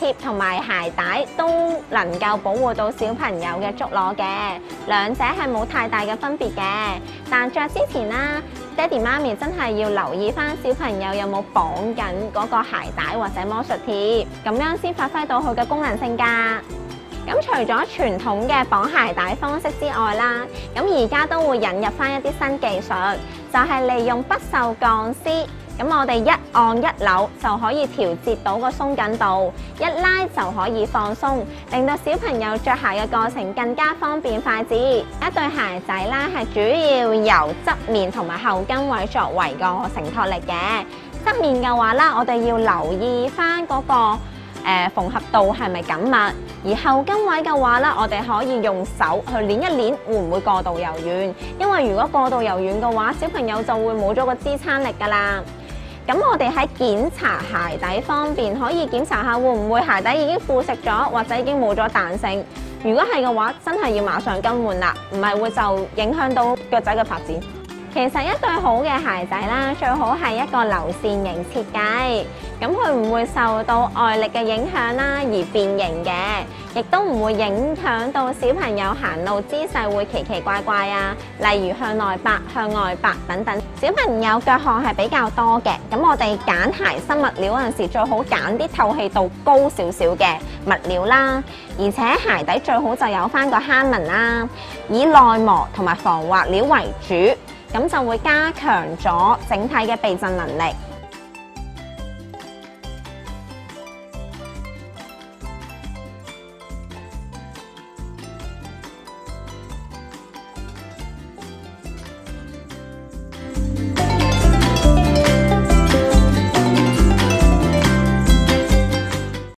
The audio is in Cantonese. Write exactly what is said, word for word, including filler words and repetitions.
貼同埋鞋帶都能夠保護到小朋友嘅足踝嘅，兩者係冇太大嘅分別嘅。但着之前啦，爹哋媽咪真係要留意翻小朋友有冇綁緊嗰個鞋帶或者魔術貼，咁樣先發揮到佢嘅功能性㗎。咁除咗傳統嘅綁鞋帶方式之外啦，咁而家都會引入翻一啲新技術，就係利用不鏽鋼絲。咁我哋一按一扭就可以調節到個鬆緊度，一拉就可以放鬆，令到小朋友着鞋嘅過程更加方便快捷。一對鞋仔啦，係主要由側面同埋後跟位作為個承托力嘅。側面嘅話啦，我哋要留意翻嗰個誒縫合度係咪緊密，而後跟位嘅話啦，我哋可以用手去捏一捏，會唔會過度柔軟？因為如果過度柔軟嘅話，小朋友就會冇咗個支撐力㗎啦。咁我哋喺檢查鞋底方面，可以檢查下會唔會鞋底已經腐蝕咗，或者已經冇咗彈性。如果係嘅話，真係要馬上更換啦，唔係會就影響到腳仔嘅發展。其實一對好嘅鞋仔啦，最好係一個流線型設計，咁佢唔會受到外力嘅影響啦，而變形嘅，亦都唔會影響到小朋友行路姿勢會奇奇怪怪啊，例如向內拔、向外拔等等。小朋友腳項係比較多嘅，咁我哋揀鞋身物料嗰陣時，最好揀啲透氣度高少少嘅物料啦，而且鞋底最好就有翻個坑紋啦，以耐磨同埋防滑料為主。咁就會加強咗整體嘅避震能力。